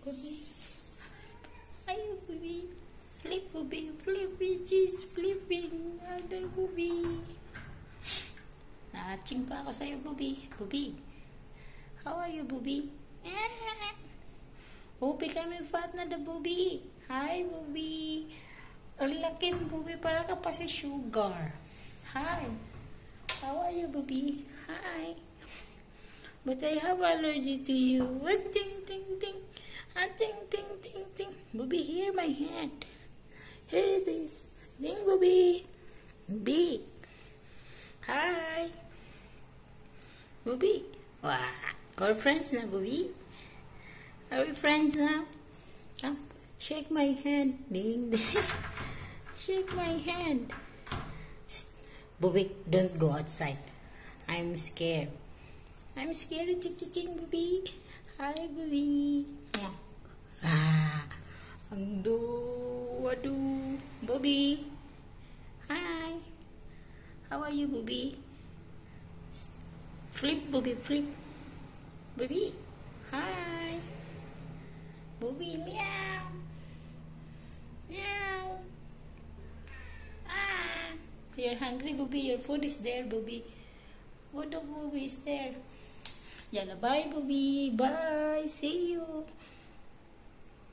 Bobby. Ayaw, Bobby. Flip, Bobby. Flippy cheese. Flipping. Aday, Bobby. Naaching pa ako sa'yo, Bobby. Bobby. How are you, Bobby? Oh, becoming fat na the Bobby. Hi, Bobby. Ang laki mo, Bobby. Para ka pa si Sugar. Hi. How are you, Bobby? Hi. But I have allergy to you. What? Ting, ting, ting. Ting, ting, ting, ting. Bobby, here my hand. Here it is. Ding, Bobby. Bobby. Hi. Bobby. Wow. We're friends now, Bobby. Are we friends now? Come. Shake my hand. Ding, ding. Shake my hand. Shh. Bobby, don't go outside. I'm scared. I'm scared. Ching, Bobby. Hi, Bobby. Aduh, Bobby. Hi. How are you, Bobby? Flip, Bobby, flip. Bobby. Hi. Bobby, meow. Meow. Ah. You're hungry, Bobby. Your food is there, Bobby. Food of Bobby is there. Yalla, bye, Bobby. Bye. See you.